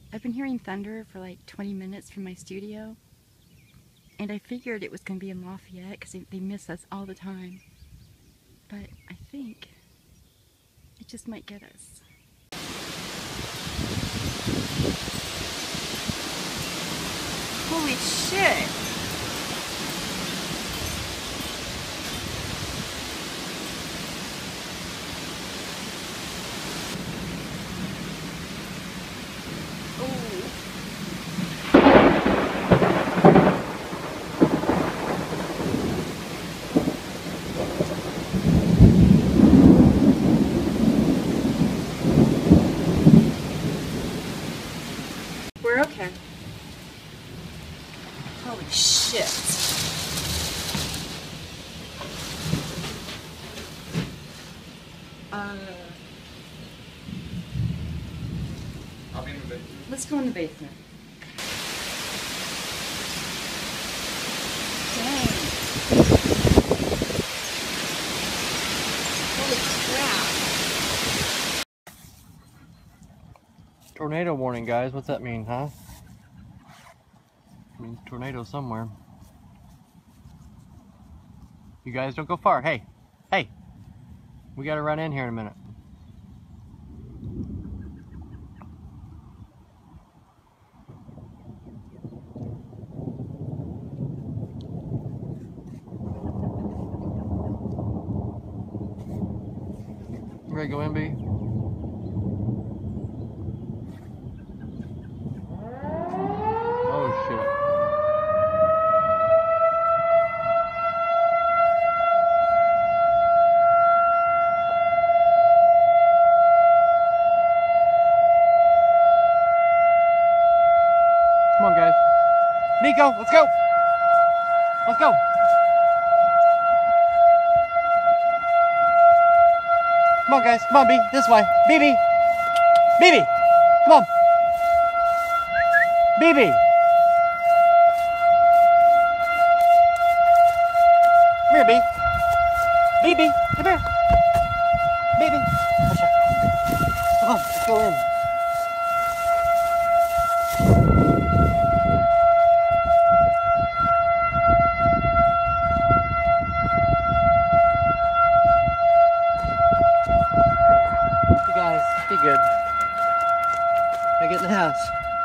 I've been hearing thunder for like 20 minutes from my studio, and I figured it was going to be in Lafayette because they miss us all the time. But I think it just might get us. Holy shit! We're okay. Holy shit. I'll be in the basement. Let's go in the basement. Dang. Holy crap. Tornado warning, guys. What's that mean, huh? It means tornado somewhere. You guys don't go far. Hey, hey, we gotta run in here in a minute. You ready to go in, B? Oh shit. Come on, guys. Nico, let's go. Let's go. Come on, guys. Come on, B. This way. BB. BB. Come on. BB. Come here, B. BB. Come here. BB. Come on, let's go in. Be good. Now get in the house.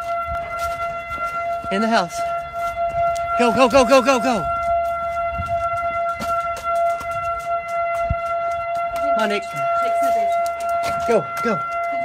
In the house. Go, go, go, go, go, go. Come on, Nick. Go, go.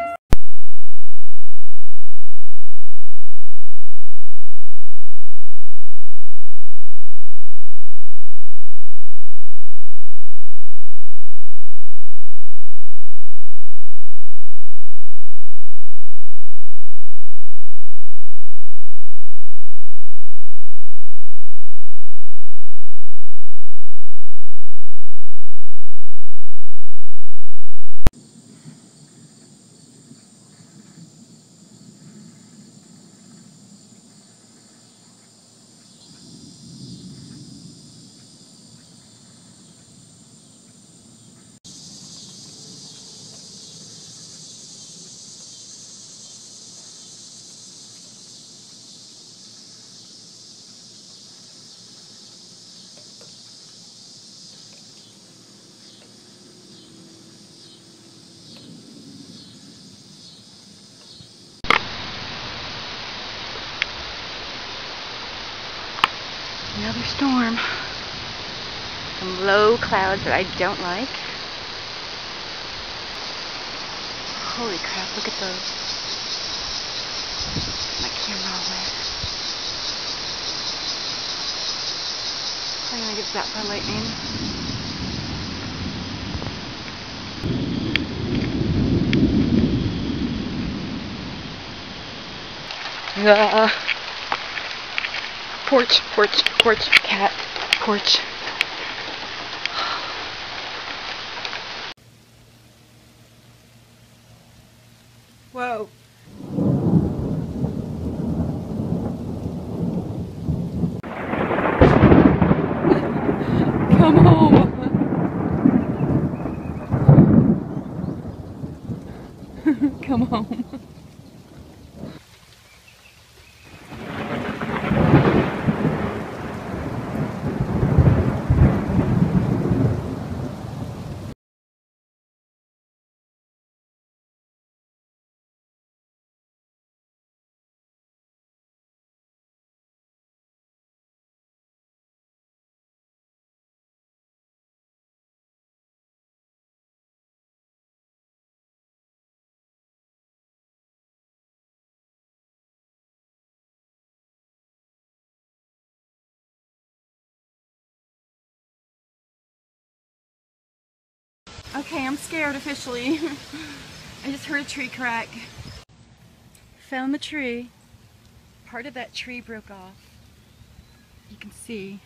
Another storm. Some low clouds that I don't like. Holy crap, look at those. My camera all wet. I'm gonna get zapped by lightning. Porch, porch, porch, cat, porch. Whoa. Come home. Come home. Okay, I'm scared officially. I just heard a tree crack. Found the tree. Part of that tree broke off. You can see.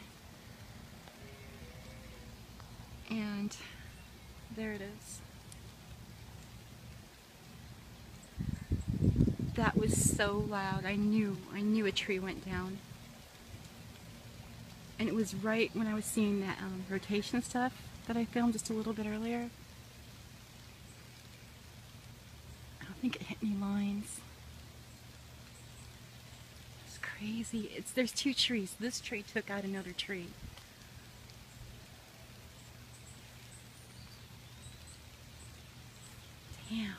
And there it is. That was so loud. I knew a tree went down. And it was right when I was seeing that rotation stuff that I filmed just a little bit earlier. I don't think it hit any lines. It's crazy. There's two trees. This tree took out another tree. Damn.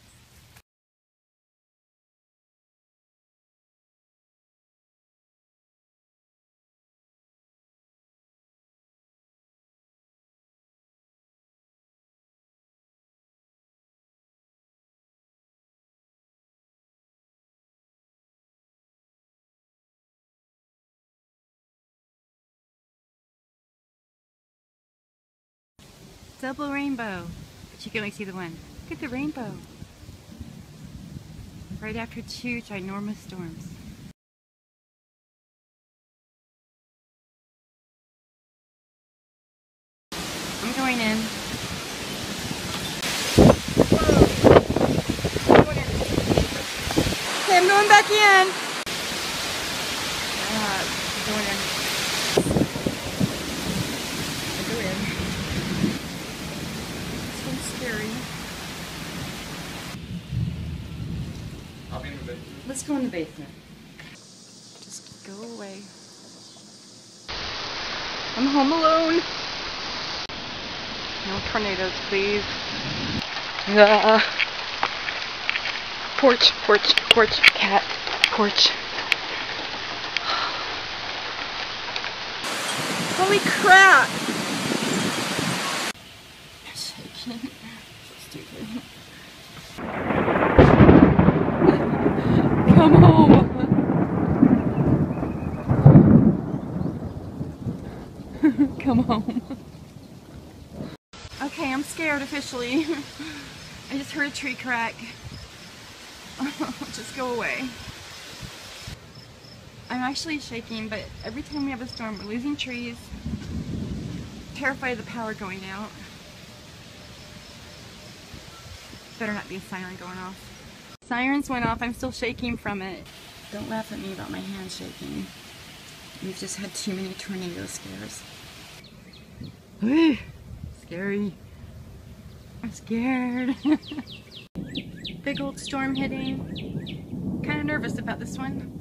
Double rainbow. But you can only see the one. Look at the rainbow. Right after two ginormous storms. I'm going in. Okay, I'm going back in. I'm going in. I go in. This one's scary. I'll be in the basement. Let's go in the basement. Just go away. I'm home alone. No tornadoes, please. Porch, porch, porch, cat, porch. Holy crap! I'm shaking. So stupid. Come home! Come home. Okay, I'm scared officially. I just heard a tree crack. Just go away. I'm actually shaking, but every time we have a storm, we're losing trees. Terrified of the power going out. Better not be a siren going off. Sirens went off, I'm still shaking from it. Don't laugh at me about my hand shaking. We've just had too many tornado scares. Scary. I'm scared. Big old storm hitting. Kind of nervous about this one.